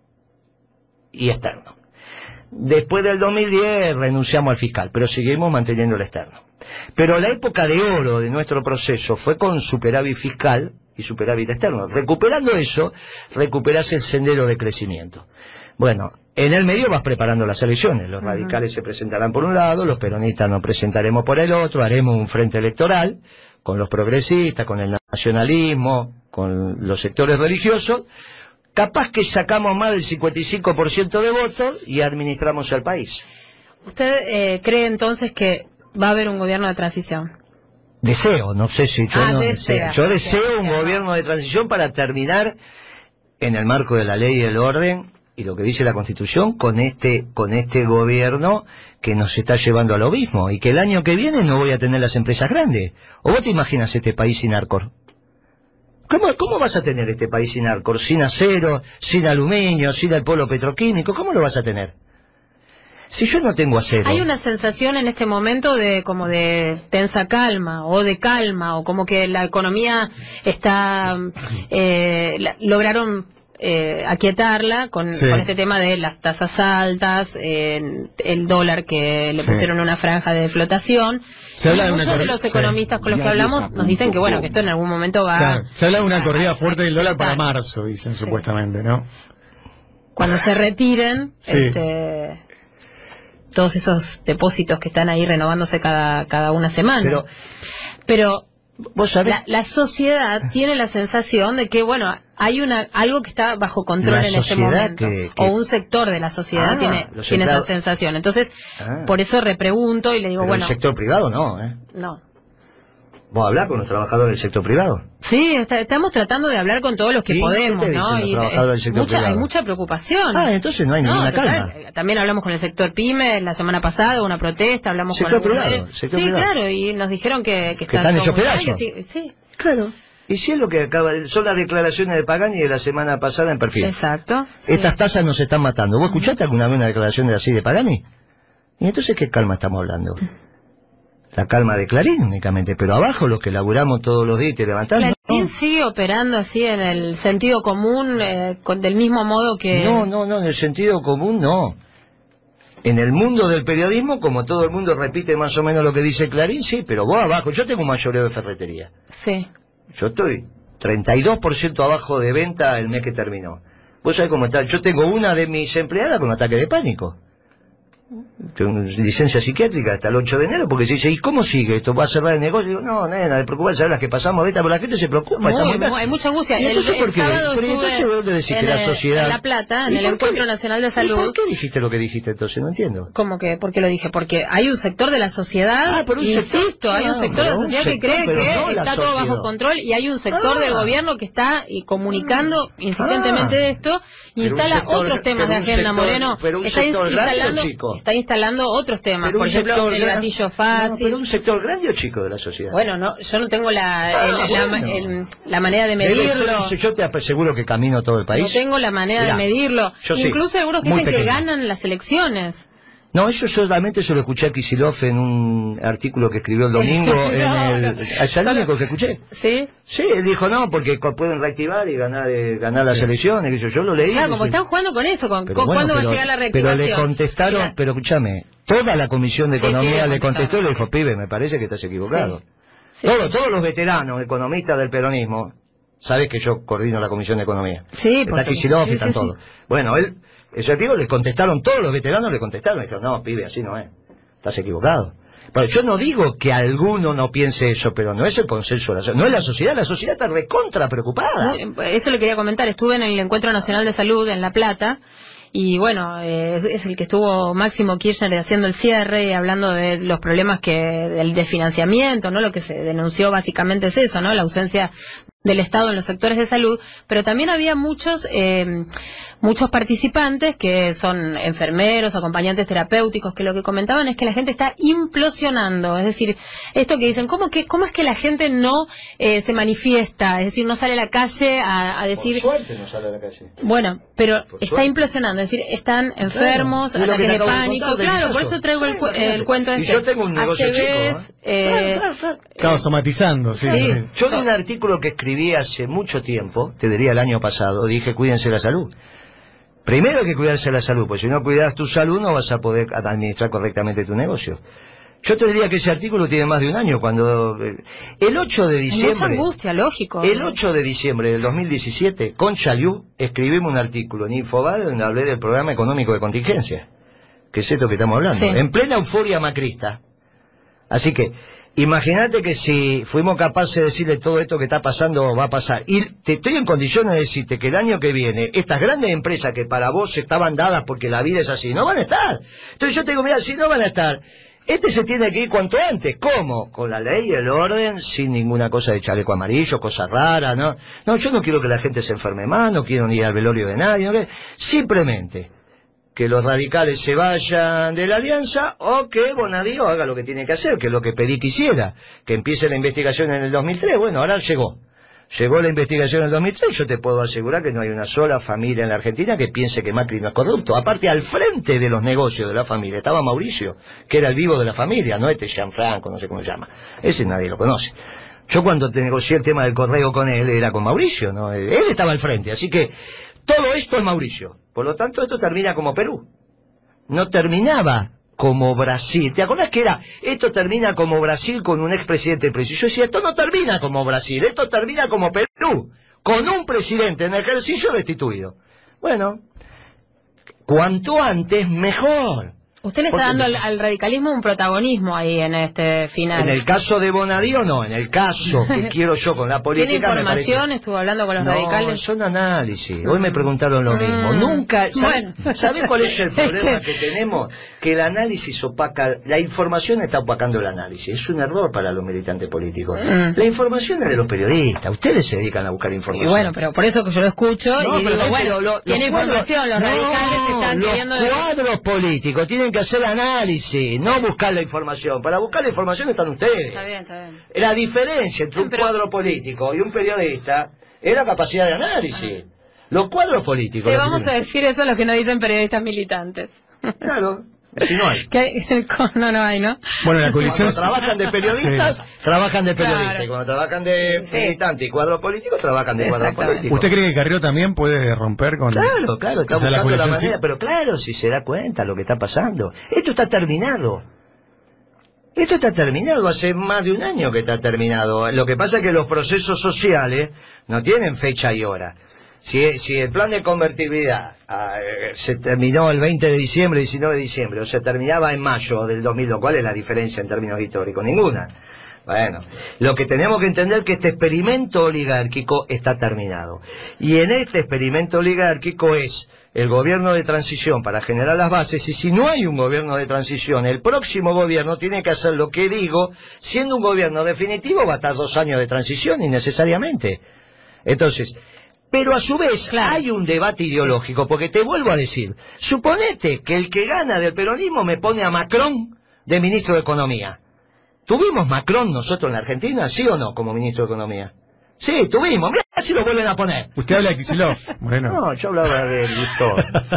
y externo. Después del dos mil diez renunciamos al fiscal, pero seguimos manteniendo el externo. Pero la época de oro de nuestro proceso fue con superávit fiscal y superávit externo. Recuperando eso, recuperás el sendero de crecimiento. Bueno, en el medio vas preparando las elecciones. Los uh-huh. radicales se presentarán por un lado, los peronistas nos presentaremos por el otro, haremos un frente electoral con los progresistas, con el nacionalismo, con los sectores religiosos. Capaz que sacamos más del cincuenta y cinco por ciento de votos y administramos el país. ¿Usted eh, cree entonces que va a haber un gobierno de transición? Deseo, no sé si yo ah, no desea, deseo. Yo deseo desea, un desea. gobierno de transición para terminar en el marco de la ley y el orden y lo que dice la Constitución con este con este gobierno que nos está llevando al abismo y que el año que viene no voy a tener las empresas grandes. ¿O vos te imaginas este país sin Arcor? ¿Cómo, ¿Cómo vas a tener este país sin Arcor? Sin acero, sin aluminio, sin el polo petroquímico. ¿Cómo lo vas a tener? Si yo no tengo acero. Hay una sensación en este momento de como de tensa calma o de calma o como que la economía está eh, la, lograron eh, aquietarla con, sí. con este tema de las tasas altas, eh, el dólar que le pusieron sí. una franja de flotación. Se habla de, una muchos de los economistas sí. con los que hablamos nos dicen que bueno que esto en algún momento va. Claro. Se habla de una corrida fuerte del dólar para marzo, dicen sí. supuestamente, ¿no? Cuando se retiren, sí. este todos esos depósitos que están ahí renovándose cada cada una semana. Pero, pero ¿vos sabés? La, la sociedad tiene la sensación de que, bueno, hay una algo que está bajo control en este momento. Que, que... O un sector de la sociedad ah, tiene, tiene esa sensación. Entonces, ah. por eso repregunto y le digo, pero bueno... el sector privado no, ¿eh? No. ¿Vos hablás con los trabajadores del sector privado? Sí, está, estamos tratando de hablar con todos los que ¿Sí? podemos, ¿no? Y es, mucha, hay mucha preocupación. Ah, entonces no hay no, ninguna calma. También hablamos con el sector pyme la semana pasada, una protesta, hablamos sector con... Privado, sector sí, privado. claro, y nos dijeron que, que, que están hechos pedazos. Sí, sí, claro. Y si es lo que acaba de... Son las declaraciones de Pagani de la semana pasada en Perfil. Exacto. Estas sí. tasas nos están matando. ¿Vos escuchaste alguna vez una declaración de así de Pagani? ¿Y entonces qué calma estamos hablando? La calma de Clarín únicamente, pero abajo los que laburamos todos los días y te levantamos. Clarín no. sigue operando así en el sentido común, eh, con, del mismo modo que... No, no, no, en el sentido común no. En el mundo del periodismo, como todo el mundo repite más o menos lo que dice Clarín, sí, pero vos abajo, yo tengo un mayoreo de ferretería. Sí. Yo estoy treinta y dos por ciento abajo de venta el mes que terminó. Vos sabés cómo está, yo tengo una de mis empleadas con ataque de pánico. tengo licencia psiquiátrica hasta el ocho de enero, porque se dice, ¿y cómo sigue esto? ¿Va a cerrar el negocio? Digo, no, nena, de preocuparse, las que pasamos ahorita, pero la gente se preocupa. Muy, está muy muy, hay mucha angustia. ¿Y El, entonces por el qué? sábado Pero estuve entonces, ¿dónde decís que en, la sociedad... en La Plata, en ¿Y el por Encuentro qué? Nacional de ¿Y Salud. por qué dijiste lo que dijiste entonces? No entiendo. ¿Cómo que? ¿Por qué lo dije? Porque hay un sector de la sociedad, Ah, pero un sector- insisto, hay un no, sector de la pero un sociedad que sector, cree pero que no la está todo sociedad. bajo control, y hay un sector Ah. del gobierno que está y comunicando insistentemente Ah. de esto, y Pero un instala sector- otros temas de pero un agenda, sector- Moreno. pero un Está sector grande, instalando, chico. está instalando otros temas, Pero por un ejemplo, sector el gran- gatillo No, fácil. pero un sector grande o chico de la sociedad. Bueno, no, yo no tengo la, Ah, el- la, bueno. el- la manera de Debe medirlo. ser- yo te aseguro que camino todo el país. No tengo la manera Mirá, de medirlo. yo sí, Incluso algunos muy dicen que pequeño. ganan las elecciones. No, eso solamente se lo escuché a Kicillof en un artículo que escribió el domingo No, en el... no. Es el único que escuché. ¿Sí? Sí, él dijo no, porque co- pueden reactivar y ganar eh, ganar las elecciones, que yo, yo lo leí. Claro, como dice- están jugando con eso, con Pero con- bueno, cuándo pero- va a llegar la Pero reactivación. le contestaron, Mira, pero escúchame, toda la Comisión de Sí, sí, Economía le le contestó y contestaron. le dijo, pibe, me parece que estás equivocado. Sí. Sí, todos, sí. todos los veteranos, economistas del peronismo, sabes que yo coordino la Comisión de Economía. Sí, por Está supuesto. Kicillof y Sí, están sí, todos. Bueno, él, ese activo le contestaron, todos los veteranos le contestaron, y dijeron, no, pibe, así no es, estás equivocado. Pero yo no digo que alguno no piense eso, pero no es el consenso de la sociedad, no es la sociedad, la sociedad está recontra preocupada. Muy- Eso le quería comentar. Estuve en el Encuentro Nacional de Salud en La Plata. Y bueno, eh, es el que estuvo Máximo Kirchner haciendo el cierre y hablando de los problemas que del desfinanciamiento, ¿no? Lo que se denunció básicamente es eso, ¿no? La ausencia del Estado en los sectores de salud, pero también había muchos eh, muchos participantes que son enfermeros, acompañantes terapéuticos, que lo que comentaban es que la gente está implosionando, es decir, esto que dicen, ¿cómo que cómo es que la gente no eh, se manifiesta? Es decir, no sale a la calle a, a decir... Por suerte no sale a la calle. Bueno, pero Por está suerte. implosionando, es decir, están enfermos, Claro, es lo que ataques te de acabo de pánico, contar del claro, por caso. eso traigo el, Sí, cu- imagínate. el cuento Y este. yo tengo un negocio A C B, chico, eh, Claro, claro, claro. Claro, somatizando, sí. Sí. sí. Yo de un artículo que escribí hace mucho tiempo, te diría el año pasado, dije cuídense la salud. Primero hay que cuidarse la salud, porque si no cuidas tu salud no vas a poder administrar correctamente tu negocio. Yo te diría que ese artículo tiene más de un año, cuando... eh, el ocho de hay mucha diciembre... angustia, lógico. El ocho de diciembre del dos mil diecisiete, con Chaliú, escribimos un artículo en Infobae donde hablé del programa económico de contingencia, que es esto que estamos hablando, Sí. en plena euforia macrista. Así que, imagínate que si fuimos capaces de decirle todo esto que está pasando, va a pasar. Y te estoy en condiciones de decirte que el año que viene, estas grandes empresas que para vos estaban dadas porque la vida es así, no van a estar. Entonces yo te digo, mira, si no van a estar, este se tiene que ir cuanto antes. ¿Cómo? Con la ley y el orden, sin ninguna cosa de chaleco amarillo, cosas raras, ¿no? No, yo no quiero que la gente se enferme más, no quiero ni ir al velorio de nadie, ¿no? Simplemente que los radicales se vayan de la alianza o que Bonadío haga lo que tiene que hacer, que es lo que pedí que hiciera, que empiece la investigación en el dos mil tres. Bueno, ahora llegó. Llegó la investigación en el dos mil tres, yo te puedo asegurar que no hay una sola familia en la Argentina que piense que Macri no es corrupto. Aparte, al frente de los negocios de la familia estaba Mauricio, que era el vivo de la familia, no este Gianfranco, no sé cómo se llama. Ese nadie lo conoce. Yo cuando te negocié el tema del correo con él, era con Mauricio, ¿no? Él estaba al frente, así que todo esto es Mauricio. Por lo tanto, esto termina como Perú. No terminaba como Brasil. ¿Te acordás que era? Esto termina como Brasil con un expresidente presidido. Yo decía, esto no termina como Brasil, esto termina como Perú, con un presidente en ejercicio destituido. Bueno, cuanto antes, mejor. Usted le está Porque- dando al, al radicalismo un protagonismo ahí en este final. En el caso de Bonadío, no. En el caso que quiero yo con la política, ¿Tiene me parece... información? ¿Estuvo hablando con los No, radicales? son análisis. Hoy me preguntaron lo mismo. Mm. Nunca... ¿Sabes Bueno. ¿sabe cuál es el problema que tenemos? Que el análisis opaca... La información está opacando el análisis. Es un error para los militantes políticos. Mm. La información es de los periodistas. Ustedes se dedican a buscar Y información. bueno, pero por eso que yo lo escucho No, y pero digo, sí, bueno, pero lo- tiene los cuadros- información, los No, radicales están los queriendo... cuadros políticos tienen que hacer análisis, no buscar la información. Para buscar la información están ustedes. Está bien, está bien. La diferencia entre un Pero- cuadro político y un periodista es la capacidad de análisis. Los cuadros políticos... Le la vamos a tienen- decir eso a los que no dicen periodistas militantes. Claro, si no hay. Que hay- no, no hay, ¿no? Bueno, la coalición... Cuando trabajan de periodistas, Sí. trabajan de Claro. periodistas. Y cuando trabajan de Sí. militantes y cuadros políticos, trabajan de cuadros Exactamente. políticos. ¿Usted cree que Carrió también puede romper con... Claro, claro, está o sea, la buscando la coalición manera, sí? pero claro, si se da cuenta lo que está pasando. Esto está terminado. Esto está terminado, hace más de un año que está terminado. Lo que pasa es que los procesos sociales no tienen fecha y hora. Si, si el plan de convertibilidad eh, se terminó el veinte de diciembre, diecinueve de diciembre, o se terminaba en mayo del dos mil dos, ¿cuál es la diferencia en términos históricos? Ninguna. Bueno, lo que tenemos que entender es que este experimento oligárquico está terminado. Y en este experimento oligárquico es el gobierno de transición para generar las bases, y si no hay un gobierno de transición, el próximo gobierno tiene que hacer lo que digo, siendo un gobierno definitivo va a estar dos años de transición innecesariamente. Entonces, pero a su vez claro, hay un debate ideológico, porque te vuelvo a decir, suponete que el que gana del peronismo me pone a Macron de ministro de Economía. ¿Tuvimos Macron nosotros en la Argentina, sí o no, como ministro de Economía? Sí, tuvimos. Mirá si lo vuelven a poner. ¿Usted habla de Kicillof? Bueno. No, yo hablaba de Lustó.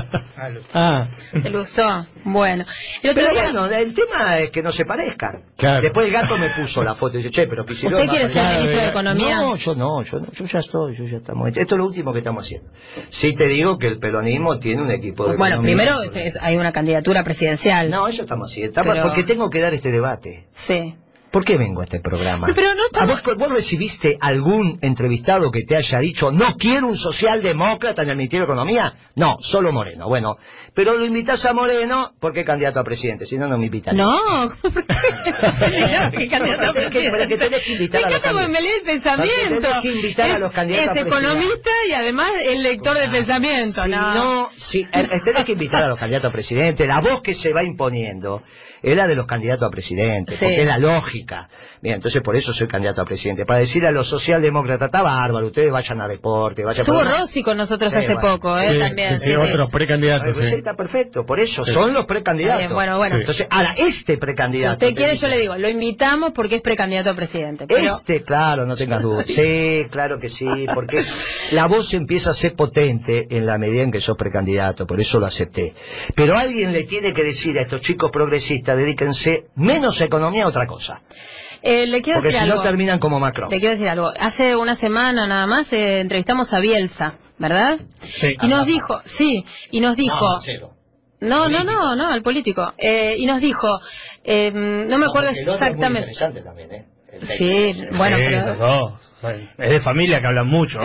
Ah. De Lustó. Bueno. Pero día... bueno, el tema es que no se parezcan. Claro. Después el gato me puso la foto y dice, che, pero Kicillof... ¿Usted quiere ser ministro de Economía? No, yo no, yo no, yo ya estoy, yo ya estamos... Esto es lo último que estamos haciendo. Sí te digo que el peronismo tiene un equipo de Bueno, economía, primero este, es, hay una candidatura presidencial. No, eso estamos haciendo. Estamos, pero... Porque tengo que dar este debate. Sí. ¿Por qué vengo a este programa? Pero no estamos... ¿A vos, vos recibiste algún entrevistado que te haya dicho no quiero un socialdemócrata en el Ministerio de Economía? No, solo Moreno. Bueno, pero lo invitás a Moreno porque es candidato a presidente, si no, no me invitan. No, ¿por qué? ¿Qué candidato a presidente? Pero que tenés que invitar me a los candidatos. Me lee el pensamiento. Tenés que invitar es, a los candidatos es a presidente. economista y además es lector de pensamiento. Si no, no sí, tenés que invitar a los candidatos a presidente. La voz que se va imponiendo es la de los candidatos a presidente, sí, porque es la lógica. Bien, entonces por eso soy candidato a presidente. Para decir a los socialdemócratas, está bárbaro, ustedes vayan a deporte, vayan... Estuvo Rossi con nosotros sí, hace bueno. poco, ¿eh? Sí, también. Sí, sí, sí. Otros precandidatos. Pues sí. Está perfecto, por eso, sí, son los precandidatos. Bien, bueno, bueno. Sí. Entonces, ahora, este precandidato... Si usted quiere, yo le digo, lo invitamos porque es precandidato a presidente. Pero... Este, claro, no tengas dudas. Sí, claro que sí, porque la voz empieza a ser potente en la medida en que sos precandidato, por eso lo acepté. Pero alguien le tiene que decir a estos chicos progresistas, dedíquense menos a economía a otra cosa. Eh, le quiero porque decir si algo. no terminan como Macron. Le quiero decir algo. Hace una semana nada más eh, entrevistamos a Bielsa, ¿verdad? Sí. Y nos dijo, sí, y nos dijo... No, no, no, no, no, al político. Eh, y nos dijo, eh, no me no, acuerdo exactamente. Es muy interesante también, ¿eh? Sí, bueno, sí, pero... No. Es de familia que hablan mucho.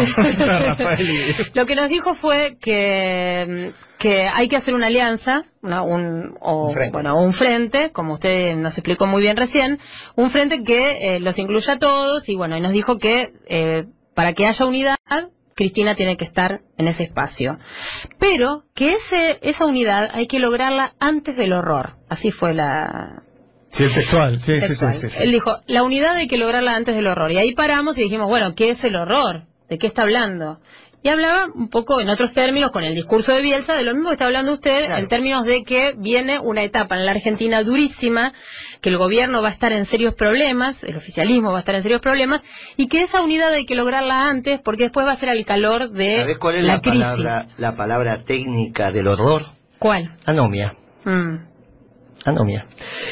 Lo que nos dijo fue que, que hay que hacer una alianza, una, un, o, un frente. bueno, un frente, como usted nos explicó muy bien recién, un frente que eh, los incluya a todos, y bueno, y nos dijo que eh, para que haya unidad, Cristina tiene que estar en ese espacio. Pero que ese, esa unidad hay que lograrla antes del horror. Así fue la... Sí, textual. Sí, textual. Sí, sí, sí, sí. Él dijo, la unidad hay que lograrla antes del horror. Y ahí paramos y dijimos, bueno, ¿qué es el horror? ¿De qué está hablando? Y hablaba un poco en otros términos, con el discurso de Bielsa, de lo mismo que está hablando usted, claro, en términos de que viene una etapa en la Argentina durísima, que el gobierno va a estar en serios problemas, el oficialismo va a estar en serios problemas, y que esa unidad hay que lograrla antes, porque después va a ser el calor de ¿sabés cuál es la, la crisis? Palabra, la palabra técnica del horror? ¿Cuál? Anomia. Mm. Anomia.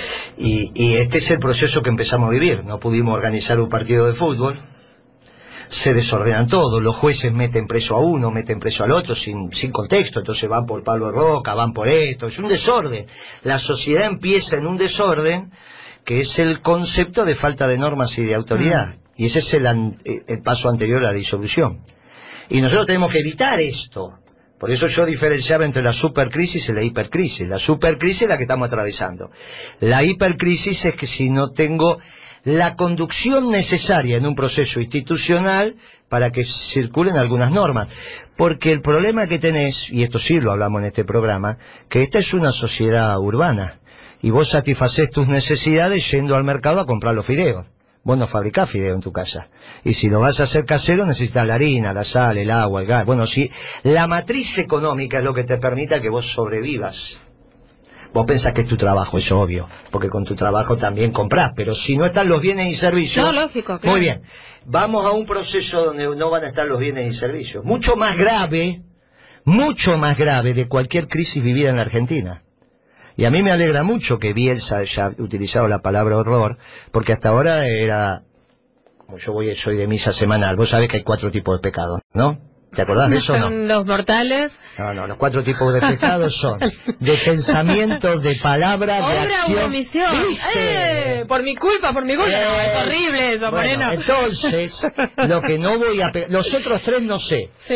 Y, y este es el proceso que empezamos a vivir. No pudimos organizar un partido de fútbol, se desordenan todo, los jueces meten preso a uno, meten preso al otro sin, sin contexto, entonces van por Pablo Roca, van por esto, es un desorden. La sociedad empieza en un desorden que es el concepto de falta de normas y de autoridad, mm. y ese es el, el paso anterior a la disolución. Y nosotros tenemos que evitar esto. Por eso yo diferenciaba entre la supercrisis y la hipercrisis. La supercrisis es la que estamos atravesando. La hipercrisis es que si no tengo la conducción necesaria en un proceso institucional para que circulen algunas normas. Porque el problema que tenés, y esto sí lo hablamos en este programa, que esta es una sociedad urbana. Y vos satisfacés tus necesidades yendo al mercado a comprar los fideos. Vos no fabricás fideo en tu casa. Y si lo vas a hacer casero, necesitas la harina, la sal, el agua, el gas. Bueno, si la matriz económica es lo que te permita que vos sobrevivas. Vos pensás que es tu trabajo, es obvio, porque con tu trabajo también comprás, pero si no están los bienes y servicios... No, lógico, claro. Muy bien, vamos a un proceso donde no van a estar los bienes y servicios. Mucho más grave, mucho más grave de cualquier crisis vivida en la Argentina. Y a mí me alegra mucho que Bielsa haya utilizado la palabra horror, porque hasta ahora era, como yo voy soy de misa semanal, vos sabés que hay cuatro tipos de pecados, ¿no? ¿Te acordás de eso o no? Los mortales. No, no, los cuatro tipos de pecados son de pensamiento, de palabra, de acción. Obra o omisión. Eh, por mi culpa, por mi culpa. Eh, no, es horrible eso, bueno, Moreno. Entonces, lo que no voy a... Los otros tres no sé. Sí.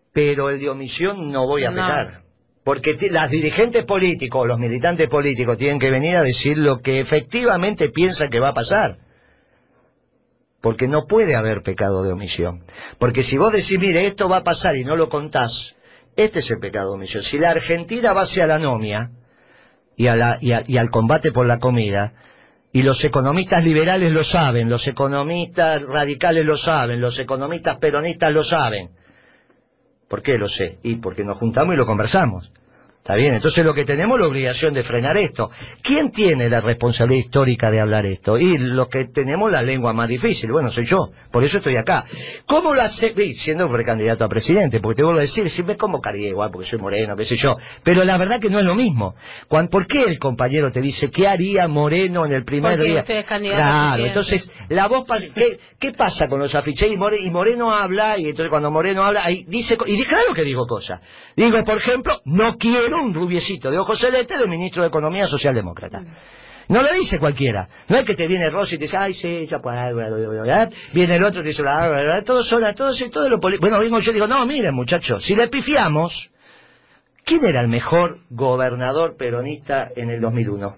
pero el de omisión no voy a No. pecar. Porque las dirigentes políticos, los militantes políticos tienen que venir a decir lo que efectivamente piensan que va a pasar. Porque no puede haber pecado de omisión. Porque si vos decís, mire, esto va a pasar y no lo contás, este es el pecado de omisión. Si la Argentina va hacia la anomia y, a la, y, a, y al combate por la comida, y los economistas liberales lo saben, los economistas radicales lo saben, los economistas peronistas lo saben. ¿Por qué lo sé? Y porque nos juntamos y lo conversamos. Está bien, entonces lo que tenemos es la obligación de frenar esto. ¿Quién tiene la responsabilidad histórica de hablar esto? Y los que tenemos la lengua más difícil, bueno, soy yo, por eso estoy acá. ¿Cómo lo hace? Siendo precandidato a presidente, porque te vuelvo a decir, si me como caría igual, porque soy moreno, qué sé yo, pero la verdad que no es lo mismo. Cuando, ¿por qué el compañero te dice qué haría Moreno en el primer porque día? usted es candidato a Claro, presidente. entonces, la voz, ¿qué, qué pasa con los afiches? Y Moreno, y Moreno habla, y entonces cuando Moreno habla, ahí dice, y claro que digo cosas. Digo, por ejemplo, no quiero un rubiecito de ojos celestes de ministro de Economía socialdemócrata. No lo dice cualquiera. No es que te viene Rossi y te dice, ay, sí, ya pues, viene el otro y te dice, todos son, todos, todo lo político. Bueno, vengo yo y digo, no, miren, muchachos, si le pifiamos, ¿quién era el mejor gobernador peronista en el dos mil uno?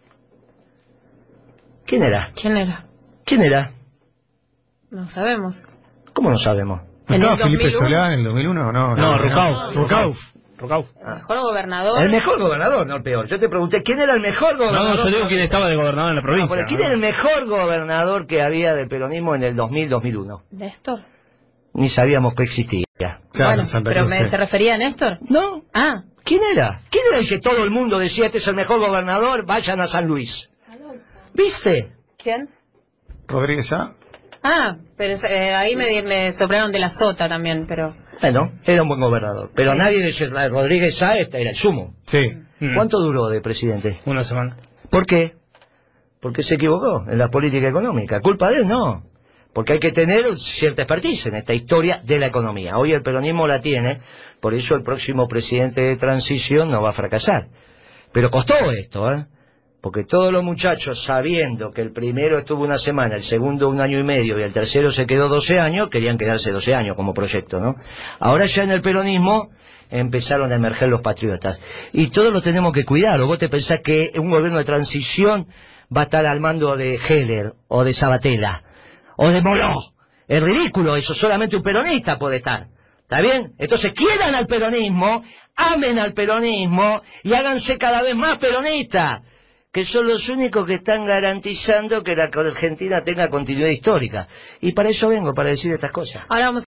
¿Quién era? ¿Quién era? ¿Quién era? No sabemos. ¿Cómo no sabemos? ¿En ¿Estaba el Felipe dos mil uno? Solá en el dos mil uno? No, No, no, Rucauf. Rucauf. Rucauf. El mejor gobernador. El mejor gobernador, no el peor. Yo te pregunté, ¿quién era el mejor No, gobernador? no, yo digo quién estaba de gobernador en la No, provincia. pero ¿quién era el mejor gobernador que había del peronismo en el dos mil dos mil uno? Néstor. Ni sabíamos que existía. Claro, Bueno, Santa pero Cruz, me, sí. ¿te refería a Néstor? ¿No? Ah, ¿Quién era? ¿Quién era el que todo el mundo decía, este es el mejor gobernador, vayan a San Luis? ¿Viste? ¿quién? Rodríguez A. Ah, pero eh, ahí me, me soplaron de la sota también, pero... Bueno, era un buen gobernador. Pero Sí. nadie dice, Rodríguez Sáez era el sumo. Sí. Mm. ¿Cuánto duró de presidente? Una semana. ¿Por qué? Porque se equivocó en la política económica. ¿Culpa de él? No. Porque hay que tener cierta expertise en esta historia de la economía. Hoy el peronismo la tiene, por eso el próximo presidente de transición no va a fracasar. Pero costó esto, ¿eh? Porque todos los muchachos, sabiendo que el primero estuvo una semana, el segundo un año y medio y el tercero se quedó doce años, querían quedarse doce años como proyecto, ¿no? Ahora ya en el peronismo empezaron a emerger los patriotas. Y todos lo tenemos que cuidar. ¿O vos te pensás que un gobierno de transición va a estar al mando de Heller o de Sabatella o de Moló? Es ridículo, eso solamente un peronista puede estar. ¿Está bien? Entonces quieran al peronismo, amen al peronismo y háganse cada vez más peronistas, que son los únicos que están garantizando que la Argentina tenga continuidad histórica. Y para eso vengo, para decir estas cosas. Ahora vamos